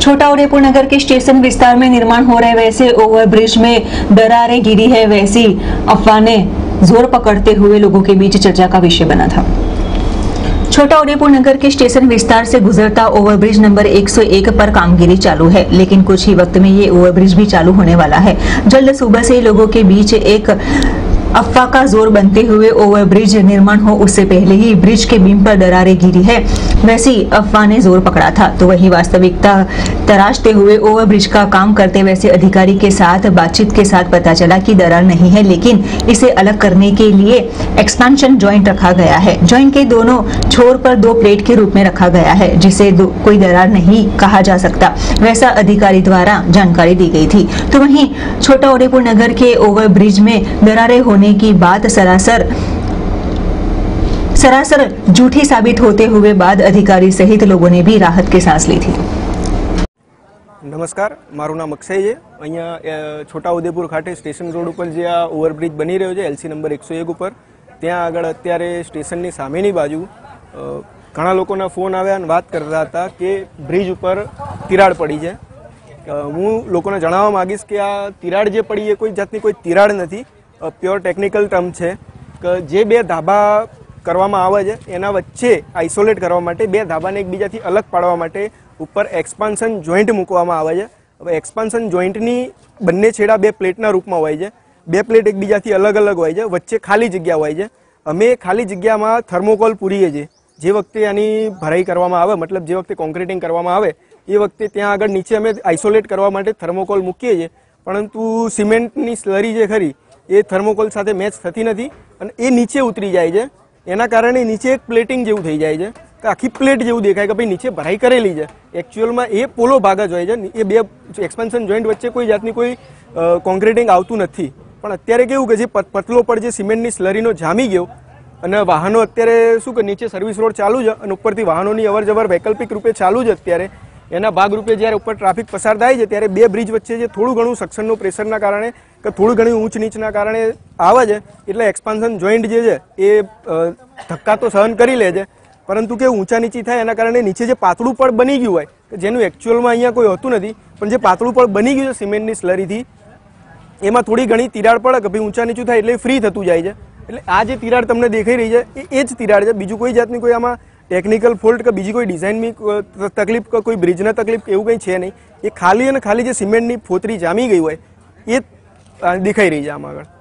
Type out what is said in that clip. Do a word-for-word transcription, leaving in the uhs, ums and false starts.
छोटाउदेपुर नगर के स्टेशन विस्तार में निर्माण हो रहे वैसे ओवरब्रिज में दरारें गिरी है, वैसी अफवाह ने जोर पकड़ते हुए लोगों के बीच चर्चा का विषय बना था। छोटाउदेपुर नगर के स्टेशन विस्तार से गुजरता ओवरब्रिज नंबर एक सौ एक पर कामगिरी चालू है, लेकिन कुछ ही वक्त में ये ओवरब्रिज भी चालू होने वाला है। जल्द सुबह से लोगों के बीच एक अफवाह का जोर बनते हुए ओवरब्रिज निर्माण हो उससे पहले ही ब्रिज के बीम पर दरारें गिरी है, वैसी अफवाह ने जोर पकड़ा था। तो वही वास्तविकता तराशते हुए ओवरब्रिज का काम करते वैसे अधिकारी के साथ बातचीत के साथ पता चला कि दरार नहीं है, लेकिन इसे अलग करने के लिए एक्सपेंशन जॉइंट रखा गया है। जॉइंट के दोनों छोर पर दो प्लेट के रूप में रखा गया है, जिसे कोई दरार नहीं कहा जा सकता, वैसा अधिकारी द्वारा जानकारी दी गई थी। तो वहीं छोटाउदेपुर नगर के ओवरब्रिज में दरारें होने की बात सरासर सरासर झूठी साबित होते हुए बाद अधिकारी सहित लोगों ने भी राहत की सांस ली थी। नमस्कार, मारू नाम अक्षय है। अहींया छोटाउदेपुर खाते स्टेशन रोड पर जे आ ओवरब्रिज बनी रह्यो छे एलसी नंबर एक सौ एक पर, त्यां आगळ अत्यारे स्टेशननी सामेनी बाजू घणा लोकोना फोन आव्या अने वात करता हता के ब्रिज पर तिराड़ पड़ी छे। हूँ लोकोने जणाववा मांगीश के आ तिराड़ जे पड़ी ए कोई जातनी कोई तिराड़ नथी, प्योर टेक्निकल टर्म है कि जे बे धाबा करवामां आवे छे एना वच्चे आइसोलेट करवा माटे बे धाबाने एकबीजाथी अलग पाडवा माटे उपर एक्सपान्शन जॉइंट मूकवामां आवे छे। हवे एक्सपान्शन जॉइंटनी बंने छेड़ा बे प्लेटना रूपमां होय छे, बे प्लेट एकबीजाथी अलग अलग होय छे, वच्चे खाली जग्या होय छे। अमे खाली जग्यामां थर्मोकोल पूरीए छे। जे वखते आनी भराई करवामां आवे, मतलब जे वखते कोंक्रीटिंग करवामां आवे ए वखते त्यां आगळ नीचे अमे आइसोलेट करवा माटे थर्मोकोल मूकीए छे, परंतु सीमेंटनी स्लरी जे खरी ए थर्मोकोल साथे मैच थती नथी अने ए नीचे उतरी जाय छे। एना कारणे नीचे एक प्लेटिंग जेवुं थई जाय छे के आखी प्लेट जेवुं देखाय के भाई नीचे भराई करेली छे। एक्चुअलमां ए पोलो भाग ज होय छे, ए बे एक्सपेन्शन जॉइंट वच्चे कोई जातनी कोई कोंक्रीटिंग आवतुं नथी। पण अत्यारे केवुं के जे पतलो पर जे सीमेंटनी स्लरीनो जामी गयो अने वाहनो अत्यारे शुं के नीचे सर्विस रोड चालू छे अने उपरथी वाहनोनी अवर जवर वैकल्पिक रूपे चालू छे अत्यारे एना भागरूपे ज्यारे उपर ट्राफिक पसार थाय छे त्यारे बे ब्रिज वच्चे जे थोड़ुं घणुं सक्शननो प्रेशरना कारणे के थोड़ी घणी ऊंच नीचना कारणे आवे छे एटले एक्सपान्शन जॉइंट जे छे ए धक्का तो सहन करी ले छे, परंतु के ऊंचा नीची थाय एना कारणे नीचे जे पातळुं पड बनी गयुं होय के जेनुं एक्चुअलमां अहींया कोई होतुं नथी, पण जे पातळुं पड बनी गयुं छे सीमेंटनी स्लरीथी एमां थोड़ी घणी तिराड़ पड़े के भाई ऊंचा नीचुं थाय एटले फ्री थतुं जाय छे। एटले आ जे तिराड़ तमने देखाई रही छे ए ए ज तिराड़ छे, बीजुं कोई जातनी कोई आमां टेक्निकल फॉल्ट के बीजी कोई डिजाइन में तकलीफ का कोई ब्रिज ने तकलीफ एवं कहीं है नहीं। ये खाली और खाली जो सीमेंट नी फोतरी जामी गई हो ये दिखाई रही है आम आगे।